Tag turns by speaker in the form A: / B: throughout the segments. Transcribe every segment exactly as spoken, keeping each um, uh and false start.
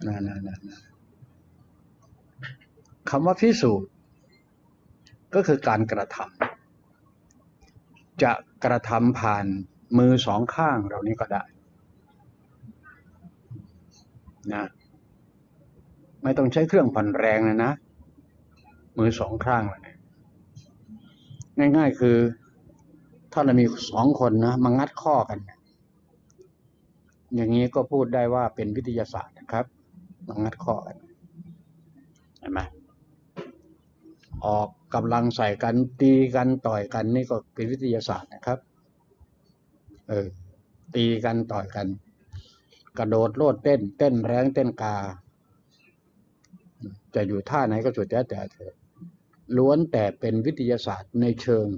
A: นะนะนะนะคำว่าพิสูจน์ก็คือการกระทำจะกระทำผ่านมือสองข้างเรานี้ก็ได้นะไม่ต้องใช้เครื่องผ่อนแรงเลยนะมือสองข้างเลยง่ายๆคือถ้าเรามีสองคนนะมางัดข้อกันอย่างนี้ก็พูดได้ว่าเป็นวิทยาศาสตร์นะครับมางัดข้อกันเห็นไหมออกกำลังใส่กันตีกันต่อยกันนี่ก็เป็นวิทยาศาสตร์นะครับเออตีกันต่อยกันกระโดดโลดเต้นเต้นแรงเต้นกาจะอยู่ท่าไหนก็สุดแต่แต่เถอะล้วนแต่เป็นวิทยาศาสตร์ในเชิง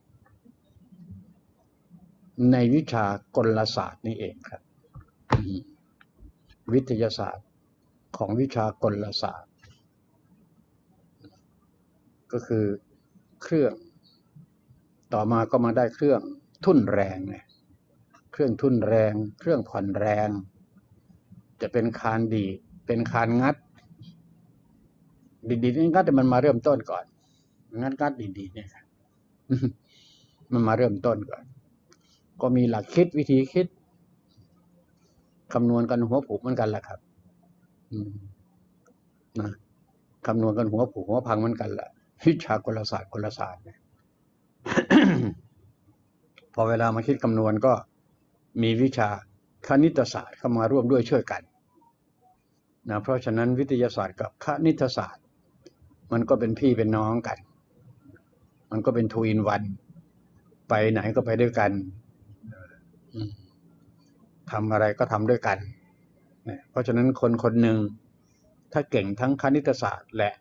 A: ในวิชากลศาสตร์นี่เองครับวิทยาศาสตร์ของวิชากลศาสตร์ก็คือเครื่องต่อมาก็มาได้เครื่องทุ่นแรงเนี่ยเครื่องทุ่นแรงเครื่องผ่อนแรงจะเป็นคานดีเป็นคานงัดดีๆนี่งัดมันมาเริ่มต้นก่อนงัดงัดดีๆเนี่ยมันมาเริ่มต้นก่อนก็มีหลักคิดวิธีคิดคำนวณกันหัวผูกเหมือนกันแหละครับนะคำนวณกันหัวผูกหัวพังเหมือนกันแหละวิชากลศาสตร์กลศาสตร์เนี่ย พอเวลามาคิดคำนวณก็มีวิชาคณิตศาสตร์เข้ามาร่วมด้วยช่วยกันนะเพราะฉะนั้นวิทยาศาสตร์กับคณิตศาสตร์มันก็เป็นพี่เป็นน้องกันมันก็เป็นทูอินวันไปไหนก็ไปด้วยกันทำอะไรก็ทำด้วยกันเพราะฉะนั้นคนคนหนึ่งถ้าเก่งทั้งคณิตศาสตร์และ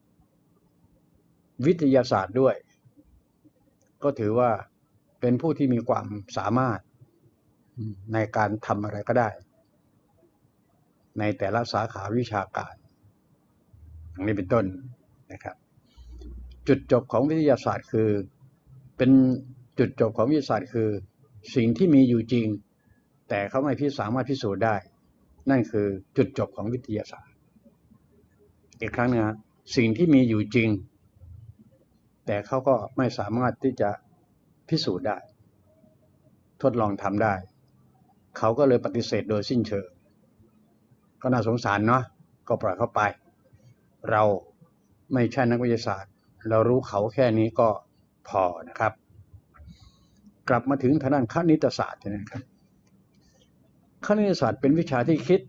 A: วิทยาศาสตร์ด้วยก็ถือว่าเป็นผู้ที่มีความสามารถในการทำอะไรก็ได้ในแต่ละสาขาวิชาการอย่างนี้เป็นต้นนะครับจุดจบของวิทยาศาสตร์คือเป็นจุดจบของวิทยาศาสตร์คือสิ่งที่มีอยู่จริงแต่เขาไม่สามารถพิสูจน์ได้นั่นคือจุดจบของวิทยาศาสตร์อีกครั้งนึงนะสิ่งที่มีอยู่จริงแต่เขาก็ไม่สามารถที่จะพิสูจน์ได้ทดลองทำได้เขาก็เลยปฏิเสธโดยสิ้นเชิงก็น่าสงสารเนาะก็ปล่อยเขาไปเราไม่ใช่นักวิทยาศาสตร์เรารู้เขาแค่นี้ก็พอนะครับกลับมาถึงทางด้านคณิตศาสตร์นะครับคณิตศาสตร์เป็นวิชาที่คิด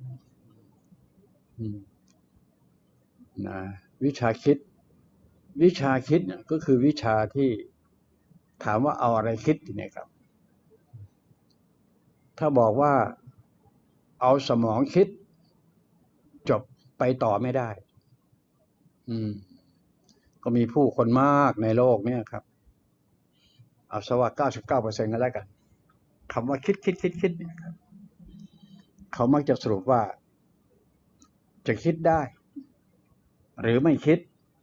A: นะวิชาคิดวิชาคิดก็คือวิชาที่ถามว่าเอาอะไรคิดเนี่ยครับถ้าบอกว่าเอาสมองคิดจบไปต่อไม่ได้อืมก็มีผู้คนมากในโลกเนี่ยครับเอาซะว่า เก้าสิบเก้าเปอร์เซ็นต์ ก็แล้วกันคำว่าคิดคิดคิดคิดเนี่ยครับเขามักจะสรุปว่าจะคิดได้หรือไม่คิด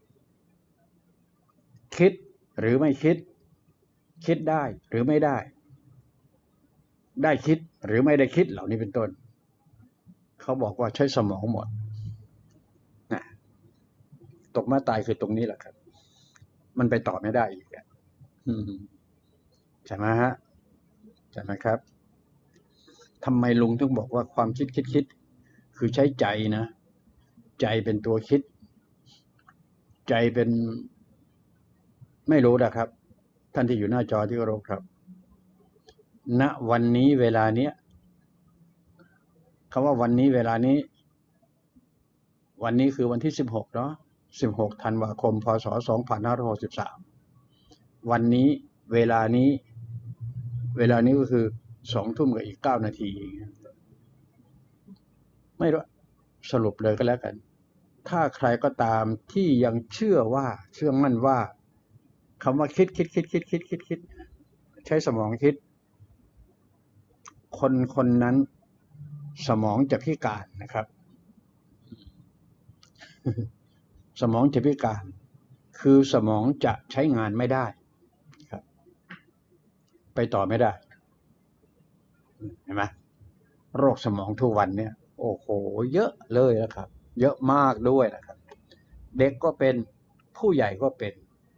A: คิดหรือไม่คิดคิดได้หรือไม่ได้ได้คิดหรือไม่ได้คิดเหล่านี้เป็นต้นเขาบอกว่าใช้สมองหมดนะตกมาตายคือตรงนี้แหละครับมันไปต่อไม่ได้อีกใช่ไหมฮะใช่ไหมครับทำไมลุงถึงบอกว่าความคิดคิดคิดคือใช้ใจนะใจเป็นตัวคิดใจเป็นไม่รู้นะครับท่านที่อยู่หน้าจอที่เคารพครับณวันนี้เวลาเนี้ยคำว่าวันนี้เวลานี้วันนี้คือวันที่สิบหกเนาะสิบหกธันวาคมพศสองพันห้าร้อยหกสิบสามวันนี้เวลานี้เวลานี้ก็คือสองทุ่มกับอีกเก้านาทีไม่รู้สรุปเลยก็แล้วกันถ้าใครก็ตามที่ยังเชื่อว่าเชื่อมั่นว่าคำว่าคิดคิดคิดคิดคิดคิดคิดใช้สมองคิดคนคนนั้นสมองจะพิการนะครับสมองจะพิการคือสมองจะใช้งานไม่ได้ครับไปต่อไม่ได้เห็นไหมโรคสมองทุกวันเนี่ยโอ้โหเยอะเลยนะครับเยอะมากด้วยนะครับเด็กก็เป็นผู้ใหญ่ก็เป็น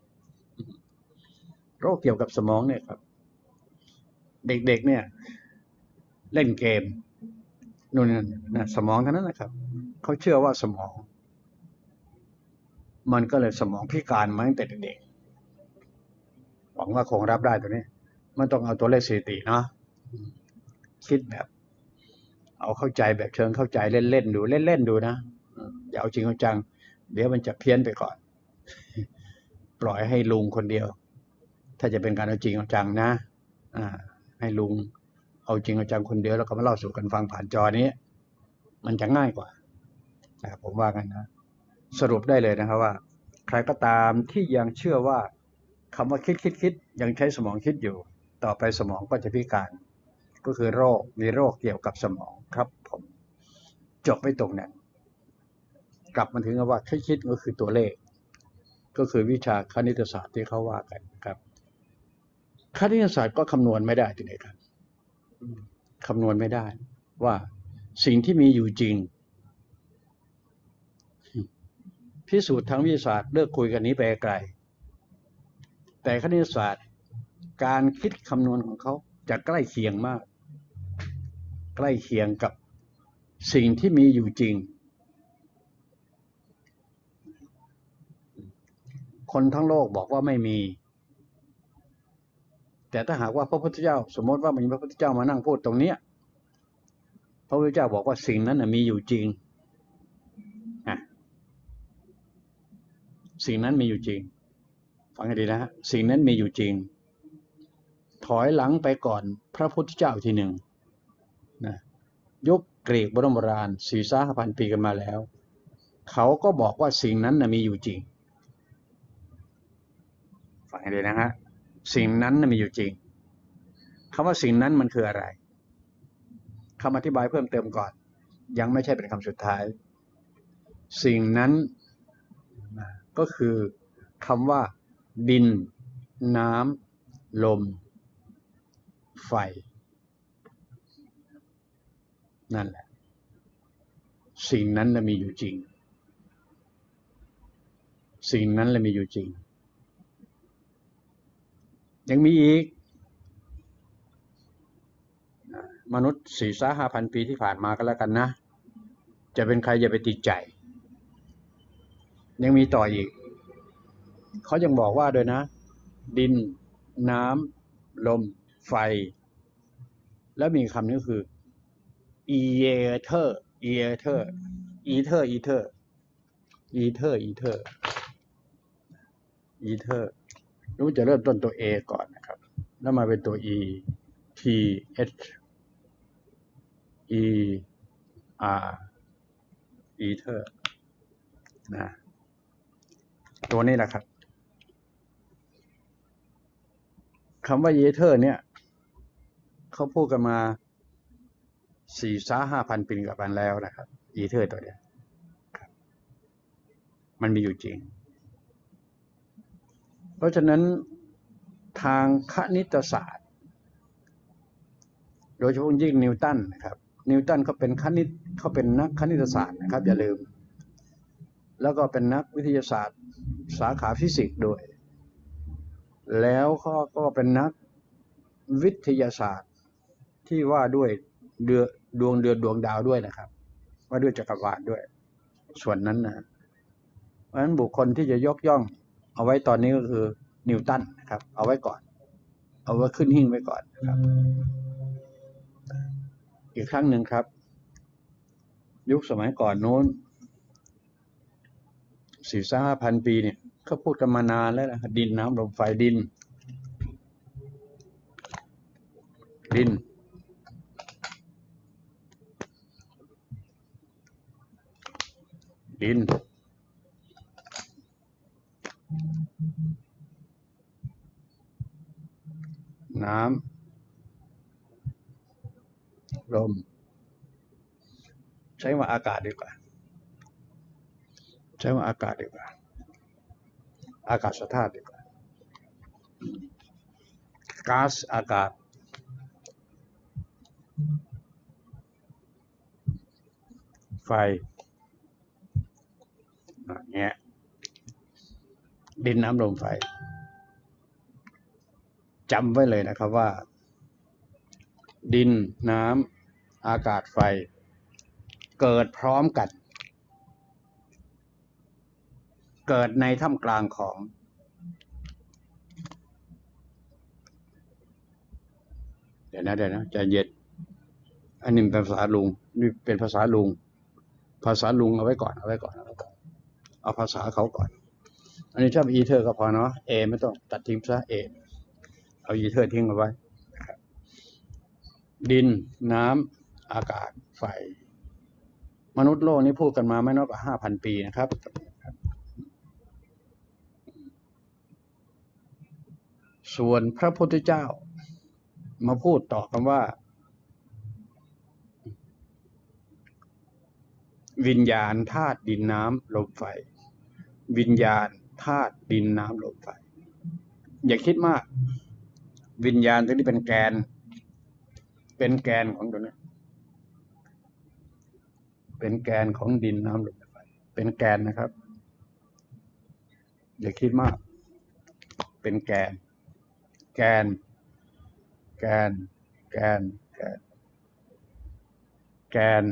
A: โรคเกี่ยวกับสมองเนี่ยครับเด็กๆเนี่ยเล่นเกมนู่นนั่นนะสมองเท่านั้นนะครับเขาเชื่อว่าสมองมันก็เลยสมองพิการมาตั้งแต่เด็กๆหวังว่าคงรับได้ตัวนี้มันต้องเอาตัวเลขสถิติเนาะคิดแบบเอาเข้าใจแบบเชิงเข้าใจเล่นๆดูเล่นๆดูนะอย่าเอาจริงเอาจังเดี๋ยวมันจะเพี้ยนไปก่อนปล่อยให้ลุงคนเดียวถ้าจะเป็นการเอาจริงเอาจังนะอ่าให้ลุงเอาจริงเอาจังคนเดียวแล้วก็มาเล่าสู่กันฟังผ่านจอนี้มันจะง่ายกว่าผมว่ากันนะสรุปได้เลยนะครับว่าใครก็ตามที่ยังเชื่อว่าคำว่าคิดคิดคิดยังใช้สมองคิดอยู่ต่อไปสมองก็จะพิการก็คือโรคมีโรคเกี่ยวกับสมองครับผมจบไปตรงนั้นกลับมาถึงว่าคิดคิดก็คือตัวเลขก็คือวิชาคณิตศาสตร์ที่เขาว่ากันครับคณิตศาสตร์ก็คำนวณไม่ได้ทีไหนครับคำนวณไม่ได้ว่าสิ่งที่มีอยู่จริงพิสูจน์ทางวิทยาศาสตร์เลิกคุยกันนี้ไปไกลแต่คณิตศาสตร์การคิดคำนวณของเขาจะใกล้เคียงมากใกล้เคียงกับสิ่งที่มีอยู่จริงคนทั้งโลกบอกว่าไม่มีแต่ถ้าหากว่าพระพุทธเจ้าสมมติว่ามีพระพุทธเจ้ามานั่งพูดตรงนี้พระพุทธเจ้าบอกว่าสิ่งนั้นมีอยู่จริงสิ่งนั้นมีอยู่จริงฟังให้ดีนะฮะสิ่งนั้นมีอยู่จริงถอยหลังไปก่อนพระพุทธเจ้าทีหนึ่งนะยุคกรีกโบราณโบราณสี่ห้าพันปีกันมาแล้วเขาก็บอกว่าสิ่งนั้นมีอยู่จริงฟังให้ดีนะฮะสิ่งนั้นมีอยู่จริงคำว่าสิ่งนั้นมันคืออะไรคำอธิบายเพิ่มเติมก่อนยังไม่ใช่เป็นคำสุดท้ายสิ่งนั้นก็คือคำว่าดินน้ำลมไฟนั่นแหละสิ่งนั้นมีอยู่จริงสิ่งนั้นมีอยู่จริงยังมีอีกมนุษย์สี่ห้าห้าพันปีที่ผ่านมาก็แล้วกันนะจะเป็นใครอย่าไปติดใจยังมีต่ออีกเขายังบอกว่าด้วยนะดินน้ำลมไฟแล้วมีคำนี้คืออีเทอร์อีเทอร์อีเทอร์อีเทอร์อีเทอร์อีเทอร์อีเทอร์รู้จะเริ่มต้นตัว A ก่อนนะครับแล้วมาเป็นตัว E T H E R อีเทอร์นะตัวนี้แหละครับคำว่าอีเทอร์เนี่ยเขาพูดกันมาสี่ซ้าห้าพันปีกับมันแล้วนะครับอีเทอร์ตัวเนี้ยมันมีอยู่จริงเพราะฉะนั้นทางคณิตศาสตร์โดยเฉพาะยิ่งนิวตันนะครับนิวตันเขาเป็นคณิตเขาเป็นนักคณิตศาสตร์นะครับอย่าลืมแล้วก็เป็นนักวิทยาศาสตร์สาขาฟิสิกส์ด้วยแล้วเขาก็เป็นนักวิทยาศาสตร์ที่ว่าด้วยเดือนดวงเดือนดวงดาวด้วยนะครับว่าด้วยจักรวาลด้วยส่วนนั้นนะเพราะฉะนั้นบุคคลที่จะยกย่องเอาไว้ตอนนี้ก็คือนิวตันนะครับเอาไว้ก่อนเอาไว้ขึ้นหิ้งไว้ก่อนนะครับอีกครั้งหนึ่งครับยุคสมัยก่อนโน้นสี่ห้าพันปีเนี่ยเขาพูดกันมานานแล้วนะดินน้ำลมไฟดินดินดินน้ำลมใช้ว่าอากาศดีกว่าใช้ว่าอากาศดีกว่าอากาศธาตุดีกว่าก๊าซอากาศไฟเงี้ยดินน้ำลมไฟจำไว้เลยนะครับว่าดินน้ำอากาศไฟเกิดพร้อมกันเกิดในท่ามกลางของเดี๋ยวนะเดี๋ยวนะใจเย็นอันนี้เป็นภาษาลุงนี่เป็นภาษาลุงภาษาลุงเอาไว้ก่อนเอาไว้ก่อนเอาไว้ก่อนเอาภาษาเขาก่อนอันนี้ชอบอีเทอร์ก็พอเนาะเอไม่ต้องตัดทิ้งซะเอเอาอีเทอร์ทิ้งเอาไว้ดินน้ำอากาศไฟมนุษย์โลกนี้พูดกันมาไม่น้อยกว่าห้าพันปีนะครับส่วนพระพุทธเจ้ามาพูดต่อกันว่าวิญญาณธาตุดินน้ำลมไฟวิญญาณธาตุดินน้ำลมไฟอย่าคิดมากวิญญาณตัวนี้เป็นแกนเป็นแกนของตัวนี้เป็นแกนของดินน้ำลมไฟเป็นแกนนะครับอย่าคิดมากเป็นแกนแกนแกนแกนแกนแกน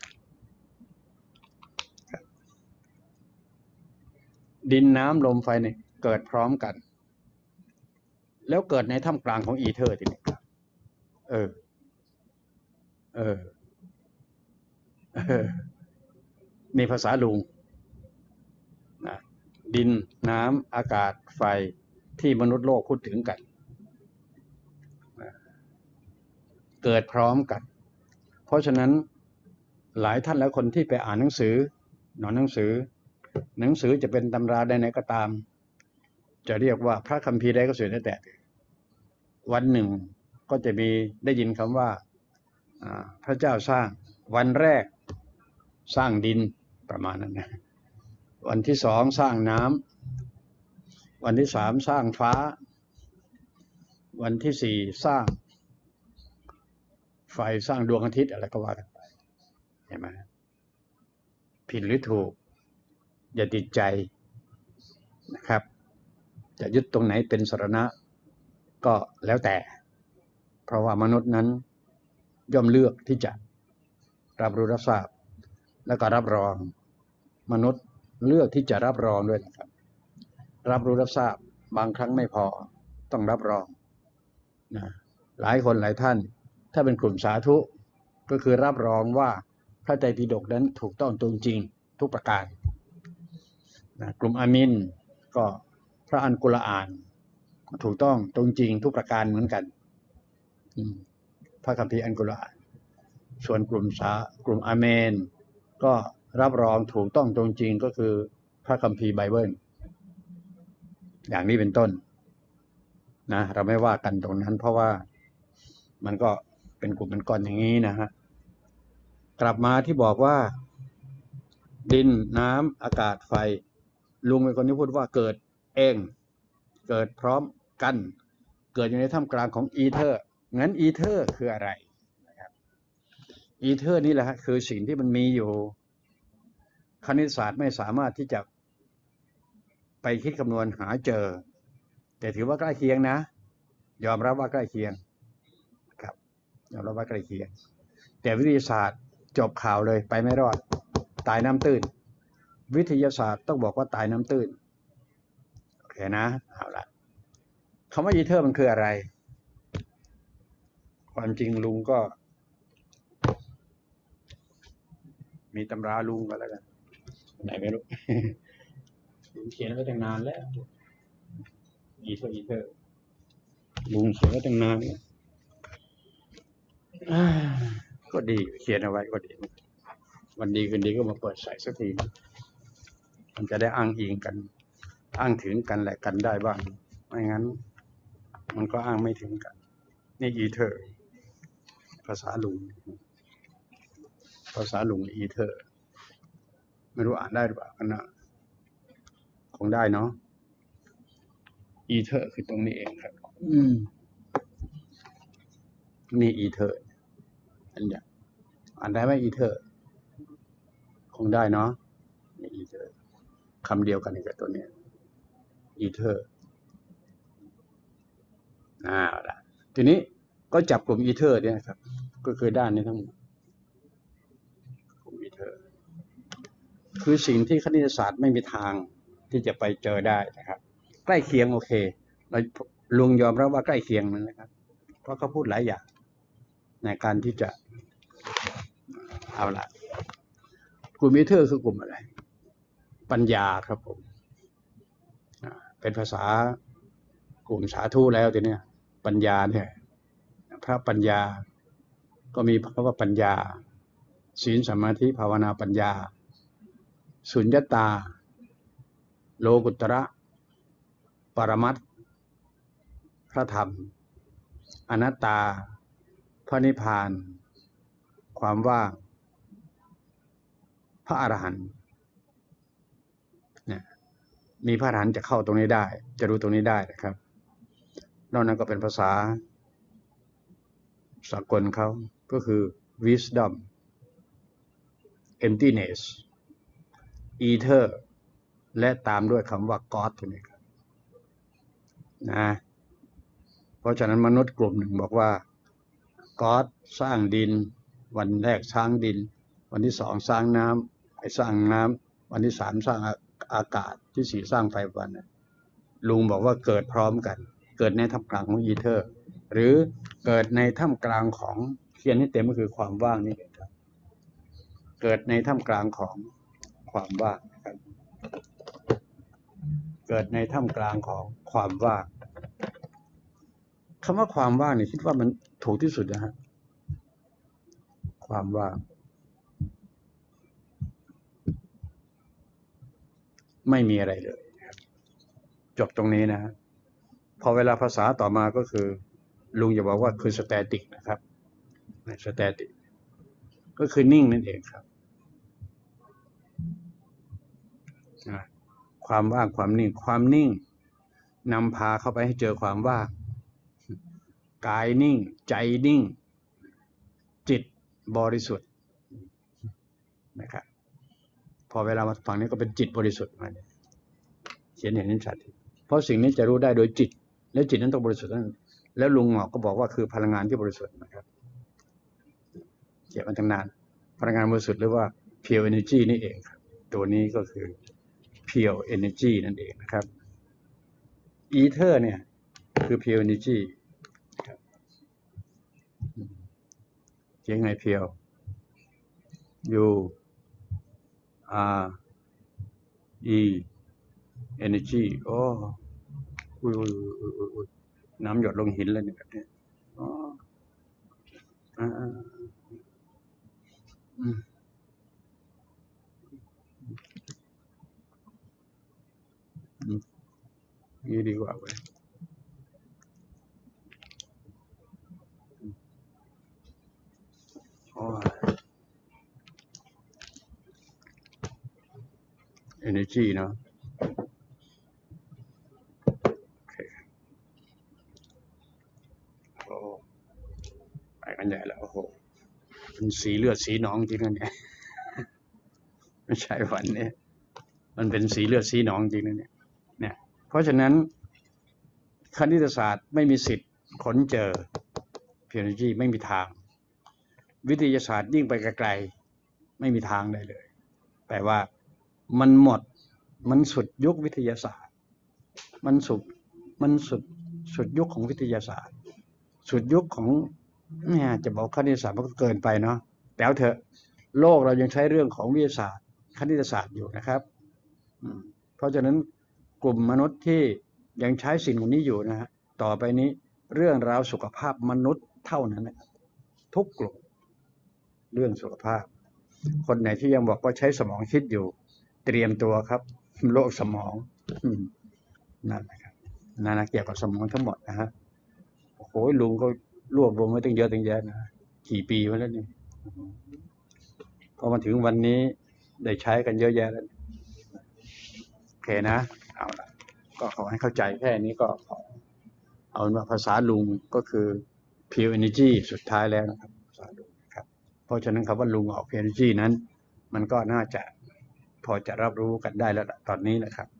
A: ดินน้ำลมไฟเนี่ยเกิดพร้อมกันแล้วเกิดในท่ามกลางของอีเทอร์ทีนี้เออเออเออนี่ภาษาลุงนะดินน้ำอากาศไฟที่มนุษย์โลกพูดถึงกันเกิดพร้อมกันเพราะฉะนั้นหลายท่านและคนที่ไปอ่านหนังสือหนอนหนังสือหนังสือจะเป็นตำราใดๆก็ตามจะเรียกว่าพระคัมภีร์ใดก็สุดแต่วันหนึ่งก็จะมีได้ยินคำว่าพระเจ้าสร้างวันแรกสร้างดินประมาณนั้นนะวันที่สองสร้างน้ำวันที่สามสร้างฟ้าวันที่สี่สร้างไฟสร้างดวงอาทิตย์อะไรก็ว่ากันไปเห็นไหมผิดหรือถูกอย่าติดใจนะครับจะยึดตรงไหนเป็นสรณะก็แล้วแต่เพราะว่ามนุษย์นั้นย่อมเลือกที่จะรับรู้รับทราบแล้วก็รับรองมนุษย์เลือกที่จะรับรองด้วยนะครับรับรู้รับทราบบางครั้งไม่พอต้องรับรองนะหลายคนหลายท่านถ้าเป็นกลุ่มสาธุก็คือรับรองว่าพระไตรปิฎกนั้นถูกต้องตรงจริงทุกประการนะกลุ่มอามินก็พระอัลกุรอานถูกต้องตรงจริงทุกประการเหมือนกันพระคัมภีร์อัลกุรอานส่วนกลุ่มสากลุ่มอาเมนก็รับรองถูกต้องตรงจริงก็คือพระคัมภีร์ไบเบิลอย่างนี้เป็นต้นนะเราไม่ว่ากันตรงนั้นเพราะว่ามันก็เป็นกลุ่มเป็นก้อนอย่างนี้นะฮะกลับมาที่บอกว่าดินน้ำอากาศไฟลุงเป็นคนที่พูดว่าเกิดเองเกิดพร้อมกันเกิดอยู่ในท่ามกลางของอีเทอร์งั้นอีเทอร์คืออะไรนะครับอีเทอร์นี่แหละคือสิ่งที่มันมีอยู่คณิตศาสตร์ไม่สามารถที่จะไปคิดคำนวณหาเจอแต่ถือว่าใกล้เคียงนะยอมรับว่าใกล้เคียงครับยอมรับว่าใกล้เคียงแต่วิทยาศาสตร์จบข่าวเลยไปไม่รอดตายน้ำตื้นวิทยาศาสตร์ต้องบอกว่าตายน้ำตื้นโอเคนะเอาละคำว่าอีเทอร์มันคืออะไรความจริงลุงก็มีตำราลุงก็แล้วกันไหนไม่รู้ลุงเขียนไว้ตั้งนานแล้วอีเทอร์อีเทอร์ลุงเขียนไว้ตั้งนานแล้วก็ดีเขียนเอาไว้ก็ดีวันดีคืนดีก็มาเปิดใส่สักทีมันจะได้อ้างอิงกันอ้างถึงกันแหละกันได้บ้างไม่งั้นมันก็อ้างไม่ถึงกันนี่อีเทอร์ภาษาลุงภาษาลุงอีเทอร์ไม่รู้อ่านได้หรือเปล่ากันนะคงได้เนาะอีเทอร์คือตรงนี้เองครับอืมนี่อีเทอร์อันนี้อ่านได้ไหมอีเทอร์คงได้เนาะอีเทอร์คำเดียวกันกับตัวนี้อีเทอร์อ่าละทีนี้ก็จับกลุ่มอีเทอร์เนี่ยครับก็คือด้านนี้ทั้งหมดกลุ่มอีเทอร์คือสิ่งที่คณิตศาสตร์ไม่มีทางที่จะไปเจอได้นะครับใกล้เคียงโอเคเราลุงยอมรับว่าใกล้เคียงนะครับเพราะเขาพูดหลายอย่างในการที่จะเอาละกลุ่มอีเทอร์คือกลุ่มอะไรปัญญาครับผมเป็นภาษากลุ่มสาธุแล้วทีนี้ปัญญาเนี่ยพระปัญญาก็มีคำว่าปัญญาศีลสมาธิภาวนาปัญญาสุญญตาโลกุตระปรมัตถ์พระธรรมอนัตตาพระนิพพานความว่างพระอรหันต์เนี่ยมีพระอรหันต์จะเข้าตรงนี้ได้จะรู้ตรงนี้ได้นะครับนอกนั้นก็เป็นภาษาสากลเขาก็คือ wisdom emptiness ether และตามด้วยคำว่า God ตัวนี้ครับนะเพราะฉะนั้นมนุษย์กลุ่มหนึ่งบอกว่า God สร้างดินวันแรกสร้างดินวันที่สองสร้างน้ำไอ้สร้างน้ำวันที่สามสร้างอากาศที่สี่สร้างไฟวันลุงบอกว่าเกิดพร้อมกันเกิดในท่ามกลางของอีเทอร์หรือเกิดในท่ามกลางของเขียนให้เต็มก็คือความว่างนี่เองครับเกิดในท่ามกลางของความว่างนะครับเกิดในท่ามกลางของความว่างคำว่าความว่างเนี่ยคิดว่ามันถูกที่สุดนะฮะความว่างไม่มีอะไรเลยจบตรงนี้นะพอเวลาภาษาต่อมาก็คือลุงจะบอกว่าคือสแตติกนะครับสแตติกก็คือนิ่งนั่นเองครับความว่างความนิ่งความนิ่งนำพาเข้าไปให้เจอความว่างกายนิ่งใจนิ่งจิตบริสุทธิ์นะครับพอเวลามาฝั่งนี้ก็เป็นจิตบริสุทธิ์มาเนี่ยเขียนอย่างนี้ชัดเพราะสิ่งนี้จะรู้ได้โดยจิตและจิตนั้นต้องบริสุทธิ์นั้นแล้วลุงหงอกก็บอกว่าคือพลังงานที่บริสุทธิ์นะครับเขียนมาตั้งนานพลังงานบริสุทธิ์หรือว่า pure energy นี่เองครับตัวนี้ก็คือ pure energy นั่นเองนะครับ ether เนี่ยคือ pure energy เขียนไง pure u r e energy โอ้อุ้ยอุ้ยอุ้ยน้ำหยดลงหินเลยเนี่ยแบบนี้อ๋ออ่าอืมนี่ดีกว่าเว้ยโอ้ energy เนาะโอ้ไปกันใหญ่แล้วโอ้โหเป็นสีเลือดสีหนองจริงนะเนี่ยไม่ใช่วันนี้มันเป็นสีเลือดสีหนองจริงนะเนี่ยเนี่ยเพราะฉะนั้นคณิตศาสตร์ไม่มีสิทธิ์ค้นเจอ pure energy ไม่มีทางวิทยาศาสตร์ยิ่งไปไกลๆไม่มีทางได้เลยแปลว่ามันหมดมันสุดยุควิทยาศาสตร์มันสุดมันสุดสุดยุคของวิทยาศาสตร์สุดยุคของเนี่ยจะบอกคณิตศาสตร์มันก็เกินไปเนาะแต่เอาเถอะโลกเรายังใช้เรื่องของวิทยาศาสตร์คณิตศาสตร์อยู่นะครับเพราะฉะนั้นกลุ่มมนุษย์ที่ยังใช้สิ่งเหล่านี้อยู่นะฮะต่อไปนี้เรื่องราวสุขภาพมนุษย์เท่านั้นนะครับทุกกลุ่มเรื่องสุขภาพคนไหนที่ยังบอกว่าใช้สมองคิดอยู่เตรียมตัวครับโรคสมองนั่นแหละครับนั่นนะเกี่ยวกับสมองทั้งหมดนะฮะโอ้โหลุงก็รวบรวมไว้ตั้งเยอะตั้งแยะนะกี่ปีมาแล้วนี่พอมาถึงวันนี้ได้ใช้กันเยอะแยะแล้วโอเคนะเอาละก็ขอให้เข้าใจแค่นี้ก็พอเอาว่าภาษาลุงก็คือ pure energy สุดท้ายแล้วนะครับภาษาลุงครับเพราะฉะนั้นคำว่าลุงออก pure energy นั้นมันก็น่าจะพอจะรับรู้กันได้แล้วล่ะตอนนี้นะครับ